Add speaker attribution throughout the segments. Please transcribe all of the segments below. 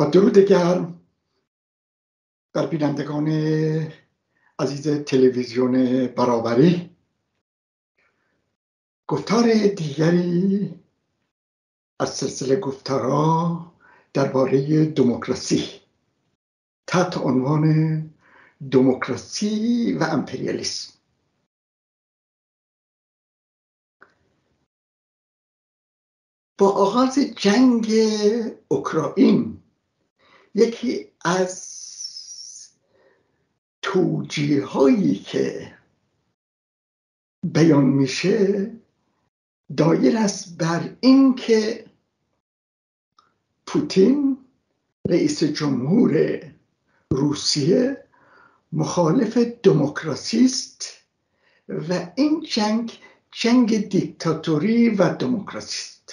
Speaker 1: با درود گرم بر بینندگان عزیز تلویزیون برابری، گفتار دیگری از سلسله گفتارها درباره دموکراسی تحت عنوان دموکراسی و امپریالیسم. با آغاز جنگ اوکراین یکی از توجیه هایی که بیان میشه دایر است بر این که پوتین رئیس جمهور روسیه مخالف دموکراسی است و این جنگ دیکتاتوری و دموکراسی است.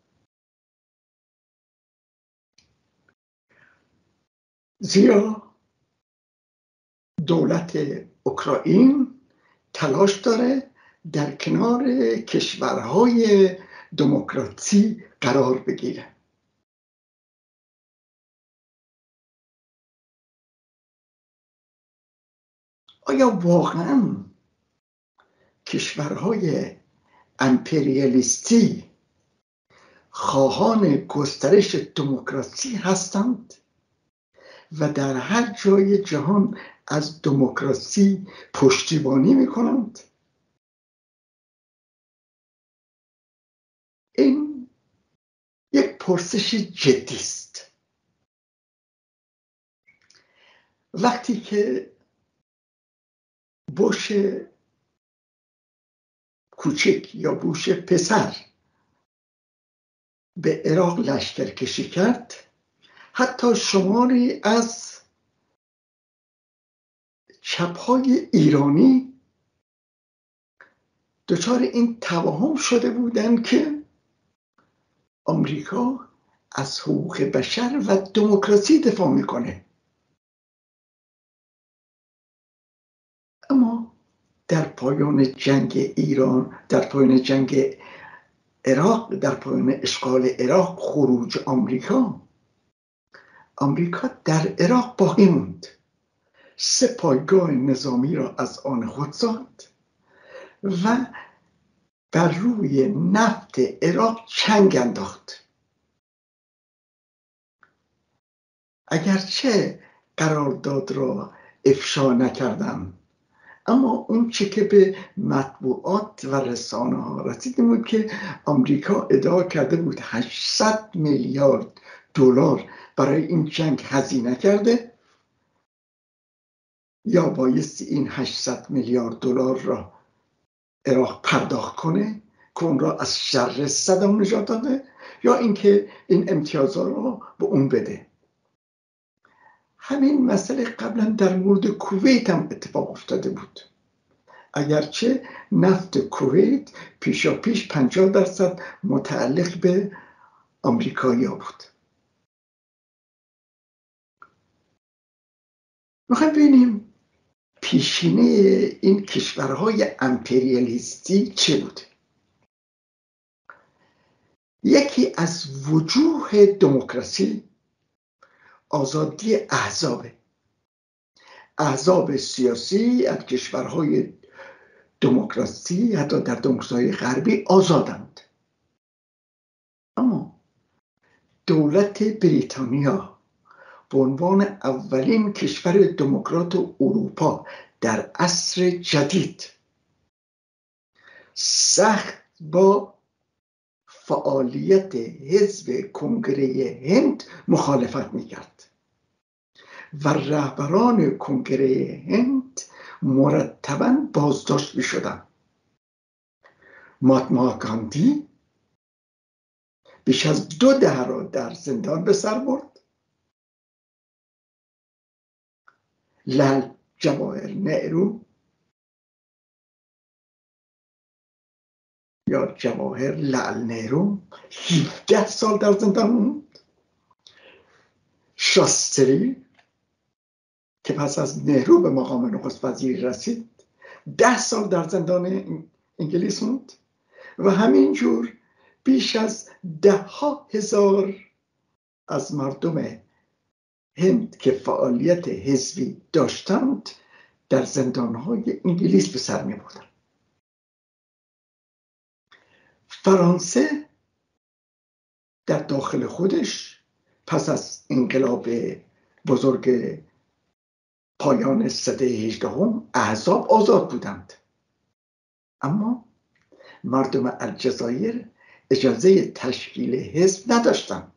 Speaker 1: زیرا دولت اوکراین تلاش داره در کنار کشورهای دموکراسی قرار بگیره. آیا واقعا کشورهای امپریالیستی خواهان گسترش دموکراسی هستند و در هر جای جهان از دموکراسی پشتیبانی میکنند؟ این یک پرسش جدی است. وقتی که بوش کوچک یا بوش پسر به عراق لشکرکشی کرد، حتی شماری از چپ‌های ایرانی دچار این توهم شده بودند که آمریکا از حقوق بشر و دموکراسی دفاع میکنه. اما در پایان جنگ ایران، در پایان جنگ عراق، در پایان اشغال عراق، خروج آمریکا در عراق باقی موند. 3 پایگاه نظامی را از آن خود ساخت و بر روی نفت عراق چنگ انداخت. اگرچه قرارداد را افشا نکردم، اما اون چه که به مطبوعات و رسانه ها رسیده بود که آمریکا ادعا کرده بود 800 میلیارد دلار برای این جنگ هزینه کرده، یا بایستی این 800 میلیارد دلار را عراق پرداخت کنه که اون را از شر صدام نجات داده، یا اینکه این امتیازها را به اون بده. همین مسئله قبلا در مورد کویت هم اتفاق افتاده بود، اگرچه نفت کویت پیشا پیش 50% متعلق به آمریکایی‌ها بود. میخوایم ببینیم پیشینه این کشورهای امپریالیستی چه بود. یکی از وجوه دموکراسی آزادی احزاب سیاسی از کشورهای دموکراسی، حتی در دموکراسی غربی، آزادند. اما دولت بریتانیا به عنوان اولین کشور دموکرات اروپا در عصر جدید سخت با فعالیت حزب کنگره هند مخالفت میکرد و رهبران کنگره هند مرتباً بازداشت میشدند. مهاتما گاندی بیش از 2 دهه را در زندان به سر برد. لال جواهر نهرو یا جواهر لال نهرو 17 سال در زندان موند. شاستری که پس از نهرو به مقام نخست وزیر رسید 10 سال در زندان انگلیس موند و همینجور بیش از 10,000 از مردم هند که فعالیت حزبی داشتند در زندانهای انگلیس به سر می بردند. فرانسه در داخل خودش پس از انقلاب بزرگ پایان سده 18 احزاب آزاد بودند، اما مردم الجزایر اجازه تشکیل حزب نداشتند.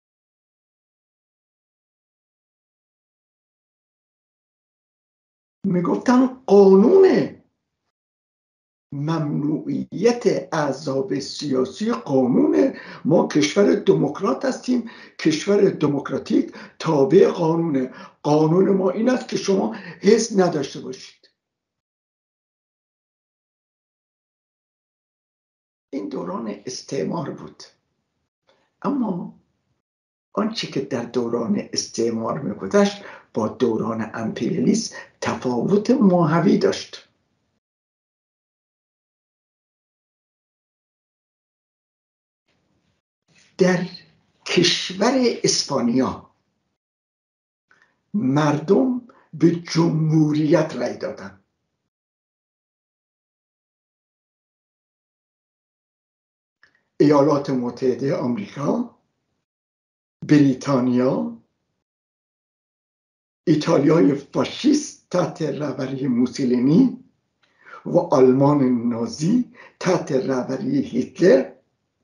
Speaker 1: میگفتن قانون ممنوعیت احزاب سیاسی قانون، ما کشور دموکرات هستیم، کشور دموکراتیک تابع قانونه، قانون ما این است که شما حزب نداشته باشید. این دوران استعمار بود، اما آنچه که در دوران استعمار میگذشت با دوران امپریالیسم تفاوت ماهوی داشت. در کشور اسپانیا مردم به جمهوریت رأی دادند. ایالات متحده آمریکا، بریتانیا، ایتالیای فاشیست تحت رهبری موسولینی و آلمان نازی تحت رهبری هیتلر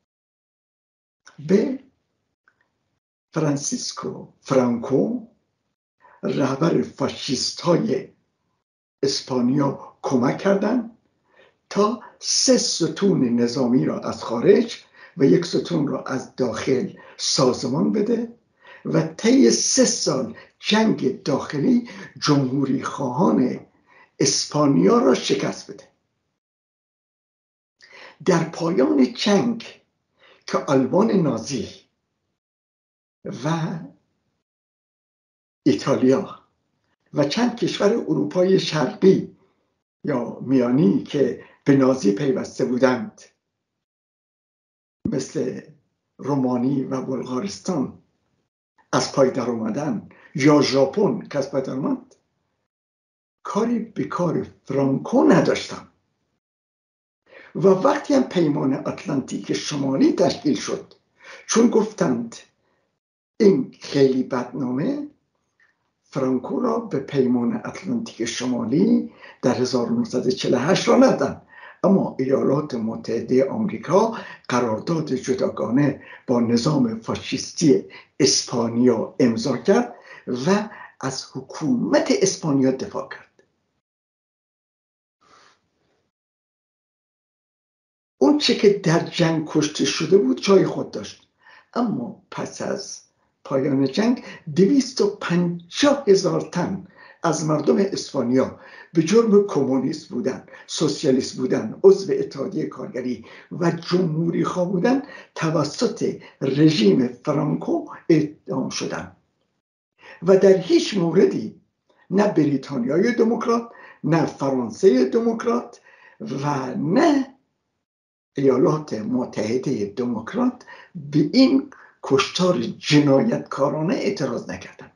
Speaker 1: به فرانسیسکو فرانکو رهبر فاشیست های اسپانیا کمک کردند تا 3 ستون نظامی را از خارج و 1 ستون را از داخل سازمان بده و طی 3 سال جنگ داخلی جمهوری خواهان اسپانیا را شکست بده. در پایان جنگ که آلمان نازی و ایتالیا و چند کشور اروپای شرقی یا میانی که به نازی پیوسته بودند مثل رومانی و بلغارستان از پای در اومدن یا ژاپن که از پای در اومد، کاری به کار فرانکو نداشتن و وقتی هم پیمان اتلانتیک شمالی تشکیل شد، چون گفتند این خیلی بدنامه، فرانکو را به پیمان اتلانتیک شمالی در 1948 را ندادن، اما ایالات متحده آمریکا قرارداد جداگانه با نظام فاشیستی اسپانیا امضا کرد و از حکومت اسپانیا دفاع کرد. اون چه که در جنگ کشته شده بود جای خود داشت، اما پس از پایان جنگ 250,000 تن از مردم اسپانیا به جرم کمونیست بودن، سوسیالیست بودن، عضو اتحادیه کارگری و جمهوری خواه بودن توسط رژیم فرانکو اعدام شدند و در هیچ موردی نه بریتانیای دموکرات، نه فرانسه دموکرات و نه ایالات متحده دموکرات به این کشتار جنایتکارانه اعتراض نکردند.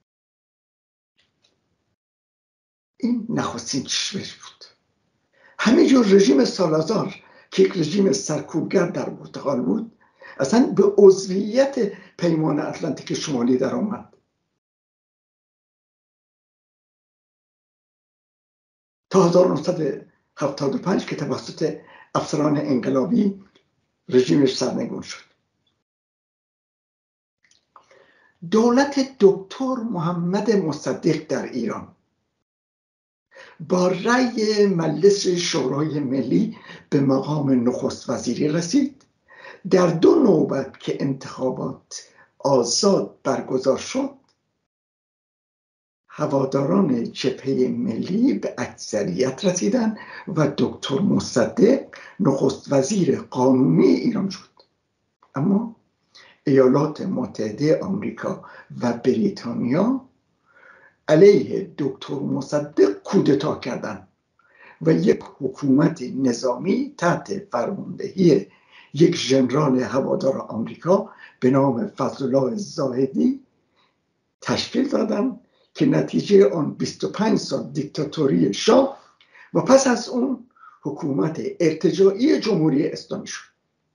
Speaker 1: این نخستین چشمش بود. همینجور رژیم سالازار که یک رژیم سرکوبگر در پرتغال بود اصلا به عضویت پیمان اتلانتیک شمالی در آمد تا 1975 که توسط افسران انقلابی رژیمش سرنگون شد. دولت دکتر محمد مصدق در ایران با رأی مجلس شورای ملی به مقام نخست وزیری رسید. در 2 نوبت که انتخابات آزاد برگزار شد، هواداران جبهه ملی به اکثریت رسیدند و دکتر مصدق نخست وزیر قانونی ایران شد. اما ایالات متحده آمریکا و بریتانیا علیه دکتر مصدق کودتا کردند و یک حکومت نظامی تحت فرماندهی یک ژنرال هوادار آمریکا به نام فضل الله زاهدی تشکیل دادن که نتیجه آن 25 سال دیکتاتوری شاه و پس از اون حکومت ارتجاعی جمهوری اسلامی شد.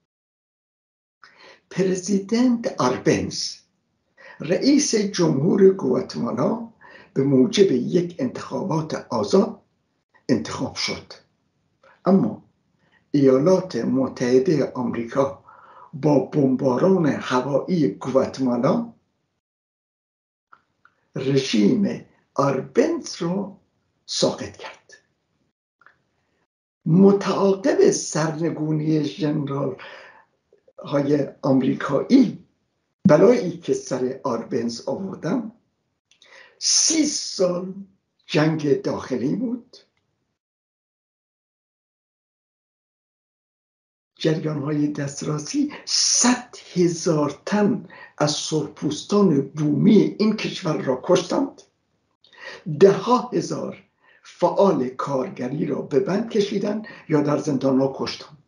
Speaker 1: پرزیدنت آربنز رئیس جمهور گواتمالا به موجب یک انتخابات آزاد انتخاب شد، اما ایالات متحده آمریکا با بمباران هوایی گواتمالا رژیم آربنز رو ساقط کرد. متعاقب سرنگونی ژنرال های آمریکایی، بلایی که سر آربنز آوردن، 30 سال جنگ داخلی بود. جریان‌های دسترسی 100,000 تن از سرخپوستان بومی این کشور را کشتند، 10,000 فعال کارگری را به بند کشیدند یا در زندان‌ها کشتند.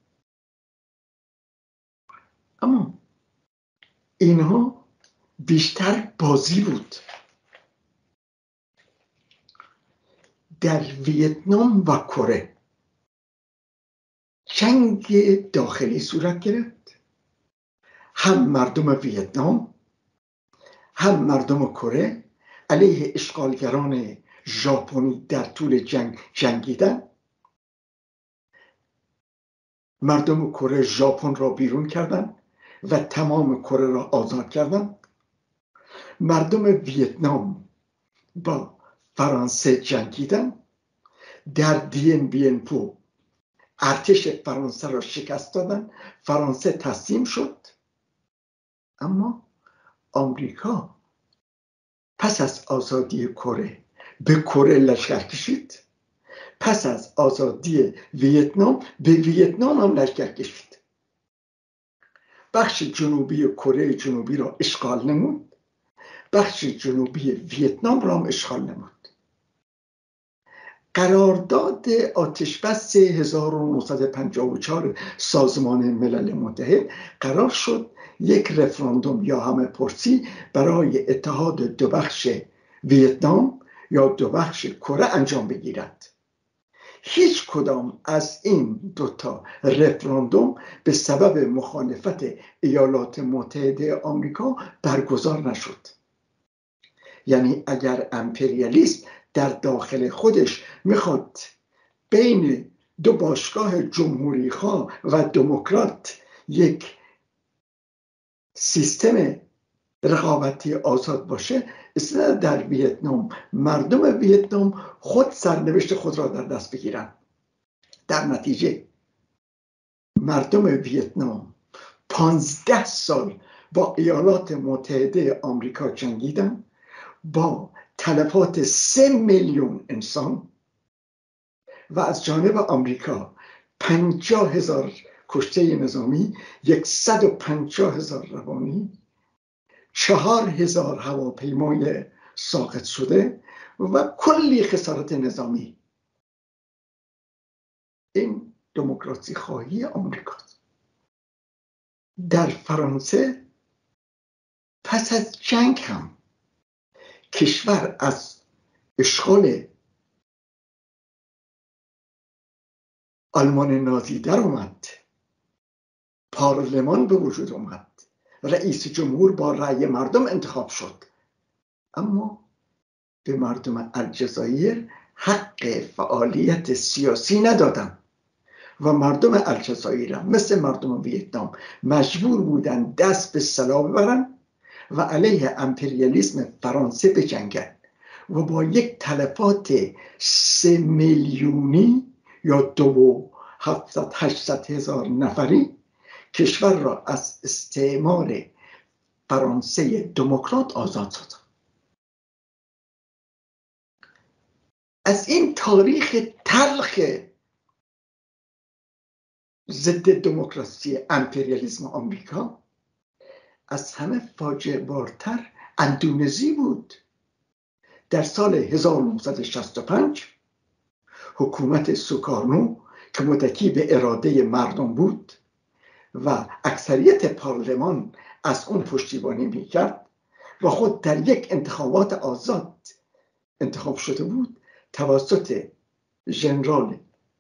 Speaker 1: اما اینها بیشتر بازی بود. در ویتنام و کره جنگ داخلی صورت گرفت. هم مردم ویتنام هم مردم کره علیه اشغالگران ژاپنی در طول جنگ جنگیدن. مردم کره ژاپن را بیرون کردند و تمام کره را آزاد کردند. مردم ویتنام با فرانسه جنگیدن. در دین بین پو ارتش فرانسه را شکست دادن، فرانسه تسلیم شد. اما آمریکا پس از آزادی کره به کره لشکر کشید، پس از آزادی ویتنام به ویتنام هم لشکر کشید. بخش جنوبی کره جنوبی را اشغال نمود، بخش جنوبی ویتنام را هم اشغال نمود. قرارداد آتشبس 1954 سازمان ملل متحد قرار شد یک رفراندوم یا همه پرسی برای اتحاد دو بخش ویتنام یا دو بخش کره انجام بگیرد. هیچ کدام از این دوتا رفراندوم به سبب مخالفت ایالات متحده آمریکا برگزار نشد. یعنی اگر امپریالیسم در داخل خودش میخواد بین دو باشگاه جمهوری‌خواه و دموکرات یک سیستم رقابتی آزاد باشه، اصلا در ویتنام مردم ویتنام خود سرنوشت خود را در دست بگیرن. در نتیجه مردم ویتنام 15 سال با ایالات متحده آمریکا جنگیدن، با تلفات 3 میلیون انسان و از جانب آمریکا 50,000 کشته نظامی، 150,000 روانی، 4,000 هواپیمای ساقط شده و کلی خسارت نظامی. این دموکراسی خواهی آمریکاست. در فرانسه پس از جنگ هم کشور از اشغال آلمان نازی در اومد، پارلمان به وجود اومد، رئیس جمهور با رأی مردم انتخاب شد، اما به مردم الجزایر حق فعالیت سیاسی ندادن و مردم الجزایر مثل مردم ویتنام مجبور بودن دست به سلاح ببرن و علیه امپریالیسم فرانسه بجنگن و با یک تلفات 3 میلیونی یا 2,700,000 نفری کشور را از استعمار فرانسه دموکرات آزاد ساخت. از این تاریخ تلخ ضد دموکراسی امپریالیسم آمریکا از همه فاجعه بارتر اندونزی بود. در سال 1965 حکومت سوکارنو که متکی به اراده مردم بود و اکثریت پارلمان از اون پشتیبانی میکرد، و خود در یک انتخابات آزاد انتخاب شده بود توسط ژنرال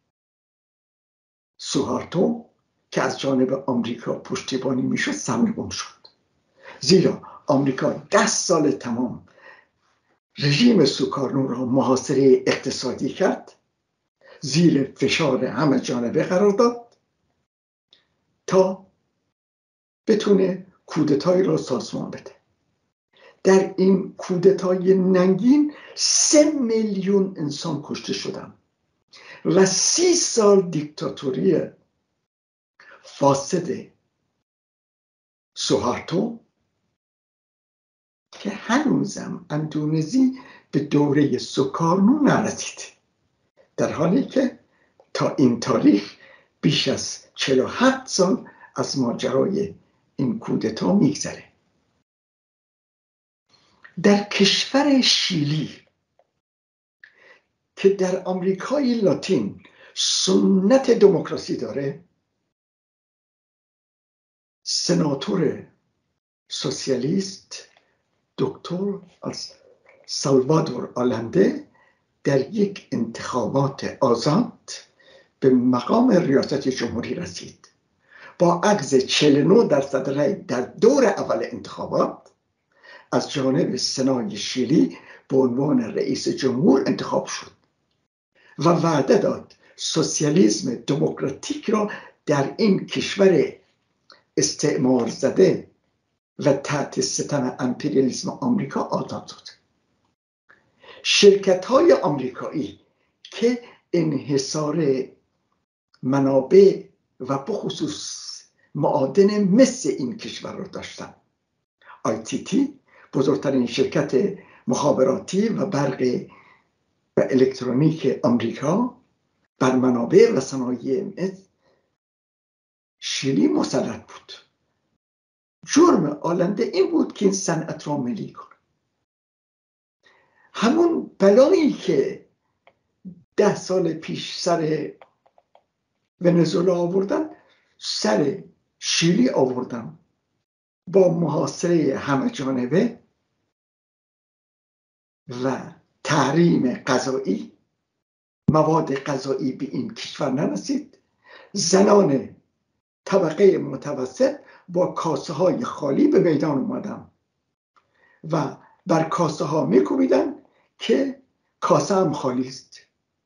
Speaker 1: سوهارتو که از جانب آمریکا پشتیبانی میشد سرنگون شد. زیرا آمریکا 10 سال تمام رژیم سوکارنو را محاصره اقتصادی کرد، زیر فشار همه جانبه قرار داد تا بتونه کودتایی را سازمان بده. در این کودتای ننگین 3 میلیون انسان کشته شدند و 30 سال دیکتاتوری فاسد سوهارتو که هنوزم اندونزی به دوره سوکارنو نرسید، در حالی که تا این تاریخ بیش از 47 سال از ماجرای این کودتا میگذره. در کشور شیلی که در آمریکای لاتین سنت دموکراسی داره، سناتور سوسیالیست دکتر سالوادور آلنده در یک انتخابات آزاد به مقام ریاست جمهوری رسید. با اخذ 49% رای در دور اول انتخابات از جانب سنای شیلی به عنوان رئیس جمهور انتخاب شد و وعده داد سوسیالیسم دموکراتیک را در این کشور استعمار زده و تحت ستم امپریالیسم آمریکا آزاد شد. شرکت‌های آمریکایی که انحصار منابع و بخصوص معادن مس این کشور را داشتند. ITT بزرگترین شرکت مخابراتی و برق و الکترونیک آمریکا بر منابع و صنایع مس شیلی مسلط بود. جرم آلنده این بود که این صنعت را ملی کنه. همون بلایی که 10 سال پیش سر ونزوئلا آوردن سر شیلی آوردن با محاصره همه جانبه و تحریم غذایی. مواد غذایی به این کشور نرسید. زنان طبقه متوسط با کاسه های خالی به میدان اومدن و بر کاسه ها میکوبیدن که کاسه هم خالی است.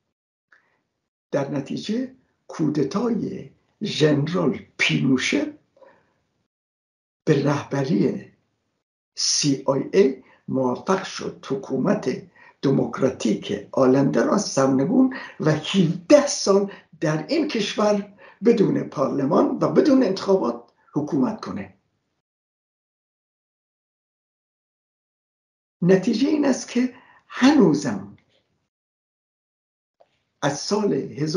Speaker 1: در نتیجه کودتای ژنرال پینوشه به رهبری CIA موفق شد حکومت دموکراتیک آلنده را سرنگون و 17 سال در این کشور بدون پارلمان و بدون انتخابات حکومت کنه. نتیجه این است که هنوزم از سال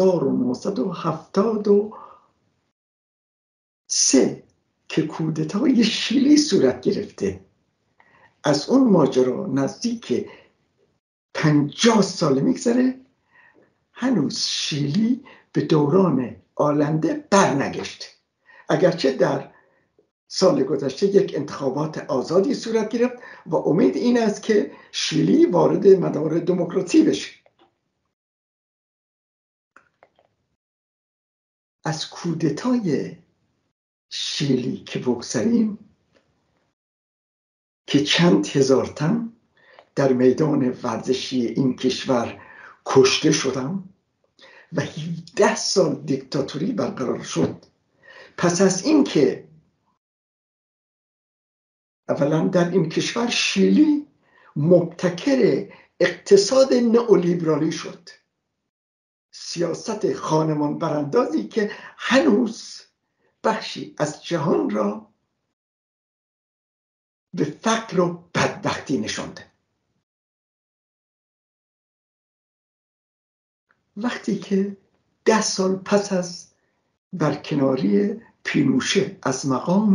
Speaker 1: 1973 که کودتای شیلی صورت گرفته، از اون ماجرا نزدیک 50 سال میگذره، هنوز شیلی به دوران آلنده برنگشت. اگرچه در سال گذشته یک انتخابات آزادی صورت گرفت و امید این است که شیلی وارد مدار دموکراسی بشه. از کودتای شیلی که بگذریم که چند هزار تن در میدان ورزشی این کشور کشته شدن و 17 سال دیکتاتوری برقرار شد. پس از این که اولا در این کشور شیلی مبتکر اقتصاد نئولیبرالی شد، سیاست خانمان براندازی که هنوز بخشی از جهان را به فقر و بدبختی نشانده. وقتی که 10 سال پس از برکناری پینوشه از مقام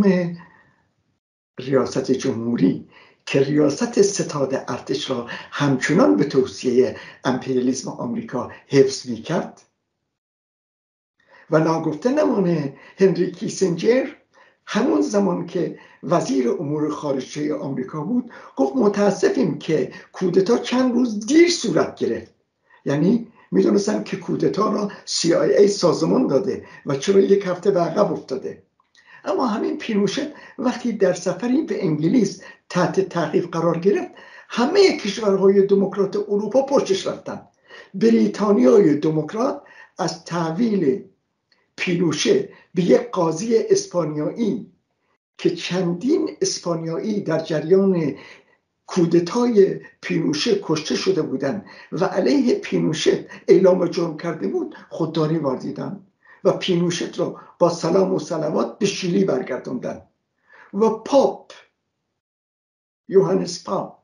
Speaker 1: ریاست جمهوری که ریاست ستاد ارتش را همچنان به توصیه امپریالیسم آمریکا حفظ می‌کرد و ناگفته نمانه هنری کیسینجر همون زمان که وزیر امور خارجه آمریکا بود گفت متاسفیم که کودتا چند روز دیر صورت گرفت. یعنی میدونستن که کودتا را CIA سازمان داده و چرا یک هفته به عقب افتاده. اما همین پینوشت وقتی در سفری به انگلیس تحت تعقیب قرار گرفت همه کشورهای دموکرات اروپا پشتش رفتن. بریتانیای دموکرات از تحویل پینوشه به یک قاضی اسپانیایی که چندین اسپانیایی در جریان کودتای پینوشه کشته شده بودند و علیه پینوشت اعلام جرم کرده بود خودداری واردیدن و پینوشت را با سلام و صلوات به شیلی برگرداندن. و پاپ یوهانس پاپ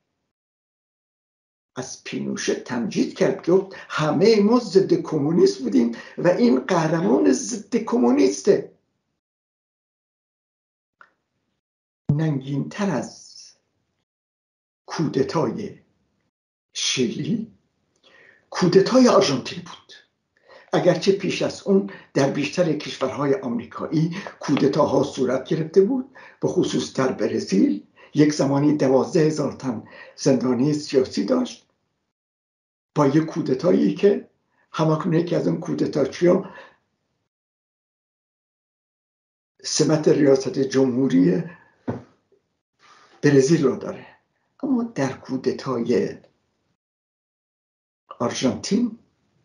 Speaker 1: از پینوشت تمجید کرد، گفت همه ما ضد کمونیست بودیم و این قهرمان ضد کمونیسته. ننگین‌تر از کودتای شیلی کودتای آرژانتین بود. اگرچه پیش از اون در بیشتر کشورهای آمریکایی کودتاها صورت گرفته بود، به خصوص در برزیل یک زمانی 12,000 تن زندانی سیاسی داشت با یک کودتایی که همکنون یکی از اون کودتاچی‌ها سمت ریاست جمهوری برزیل رو داره. اما در کودتای آرژانتین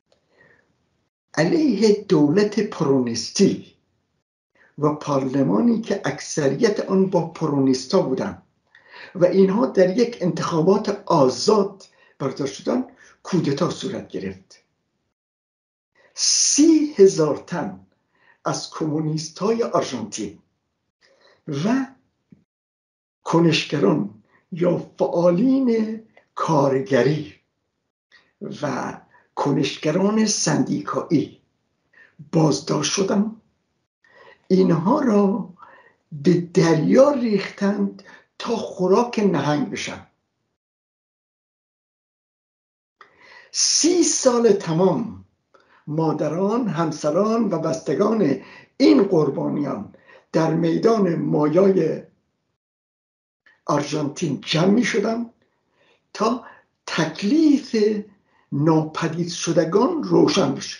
Speaker 1: علیه دولت پرونیستی و پارلمانی که اکثریت آن با پرونیستا بودند و اینها در یک انتخابات آزاد برگزار شدن کودتا صورت گرفت. 30,000 تن از کمونیست‌های آرژانتین و کنشگران یا فعالین کارگری و کنشگران سندیکایی بازداشت شدند. اینها را به دریا ریختند تا خوراک نهنگ بشن. 30 سال تمام مادران، همسران و بستگان این قربانیان در میدان مایای آرژانتین جمع می شدن تا تکلیف ناپدید شدگان روشن بشه.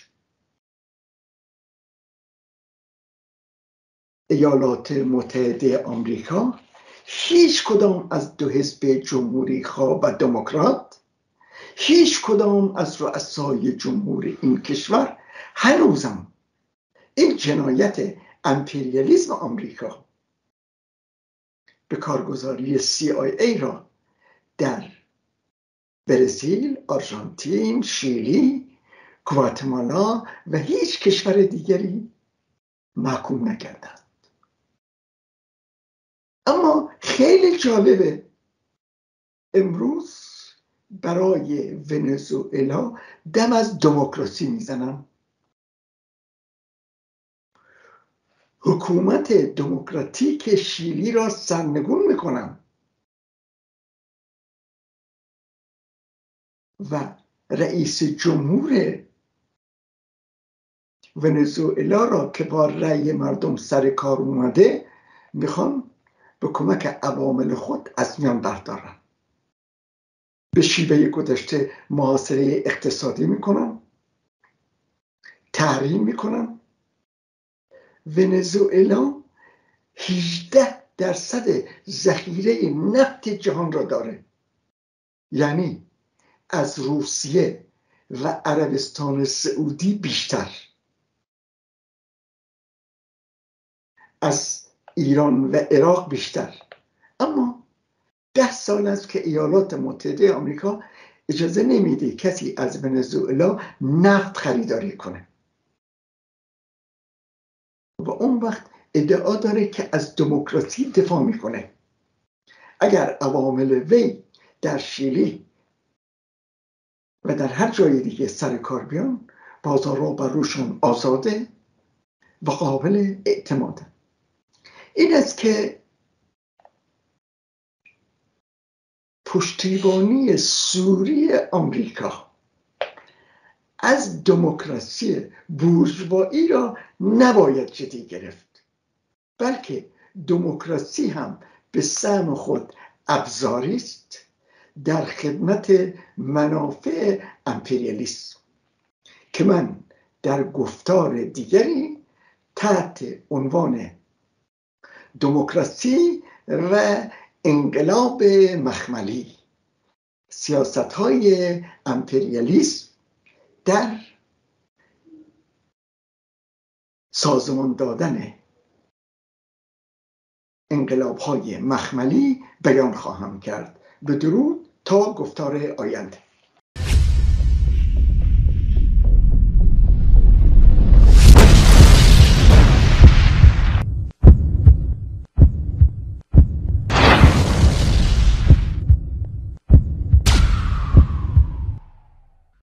Speaker 1: ایالات متحده آمریکا هیچ کدام از دو حزب جمهوری خواه و دموکرات، هیچ کدام از رؤسای جمهور این کشور هنوزم این جنایت امپریالیسم آمریکا به کارگزاری CIA را در برزیل، آرژانتین، شیلی، گواتمالا و هیچ کشور دیگری محکوم نکردند. اما خیلی جالبه امروز برای ونزوئلا دم از دموکراسی میزنن. حکومت دموکراتیک شیلی را سرنگون میکنن و رئیس جمهور ونزوئلا را که با رأی مردم سر کار اومده میخوان به کمک عوامل خود از میان بردارن. به شیوه گذشته محاصره اقتصادی میکنن، تحریم میکنن. ونزوئلا 18% ذخیره نفت جهان را داره، یعنی از روسیه و عربستان سعودی بیشتر، از ایران و عراق بیشتر. اما 10 سال است که ایالات متحده آمریکا اجازه نمیده کسی از ونزوئلا نفت خریداری کنه و اون وقت ادعا داره که از دموکراسی دفاع میکنه. اگر عوامل وی در شیلی و در هر جای دیگه سر کار بیان، بازارها بر روشون آزاده و قابل اعتماده. این است که پشتیبانی سوری آمریکا از دموکراسی بورژوایی را نباید جدی گرفت. بلکه دموکراسی هم به سهم خود ابزاری است در خدمت منافع امپریالیسم که من در گفتار دیگری تحت عنوان دموکراسی و انقلاب مخملی، سیاست‌های امپریالیسم در سازمان دادن انقلاب‌های مخملی بیان خواهم کرد. بدرود تا گفتار آینده.